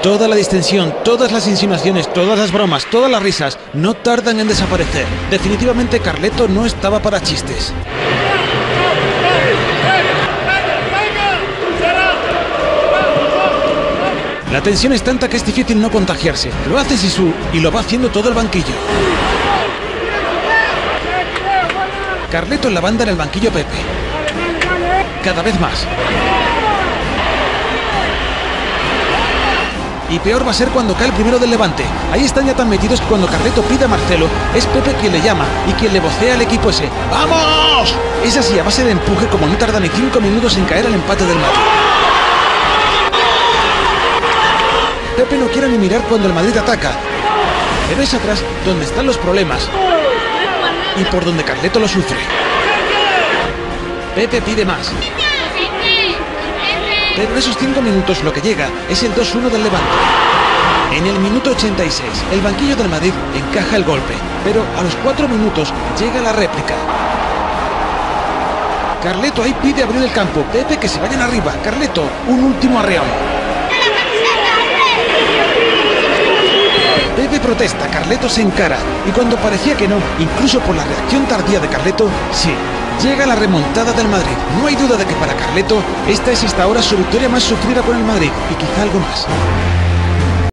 Toda la distensión, todas las insinuaciones, todas las bromas, todas las risas no tardan en desaparecer. Definitivamente Carleto no estaba para chistes. La tensión es tanta que es difícil no contagiarse. Lo hace Sisu y lo va haciendo todo el banquillo. Carleto en la banda, en el banquillo Pepe. Cada vez más. Y peor va a ser cuando cae el primero del Levante. Ahí están ya tan metidos que cuando Carleto pide a Marcelo, es Pepe quien le llama y quien le vocea al equipo ese. ¡Vamos! Es así, a base de empuje, como no tarda ni 5 minutos en caer al empate del Madrid. Pepe no quiere ni mirar cuando el Madrid ataca. Pero es atrás donde están los problemas y por donde Carleto lo sufre. Pepe pide más. Pero en esos 5 minutos lo que llega es el 2-1 del Levante. En el minuto 86, el banquillo del Madrid encaja el golpe, pero a los 4 minutos llega la réplica. Carleto ahí pide abrir el campo, Pepe que se vayan arriba, Carleto, un último arreón. Pepe protesta, Carleto se encara, y cuando parecía que no, incluso por la reacción tardía de Carleto, sí. Llega la remontada del Madrid. No hay duda de que para Carleto esta es hasta ahora su victoria más sufrida con el Madrid y quizá algo más.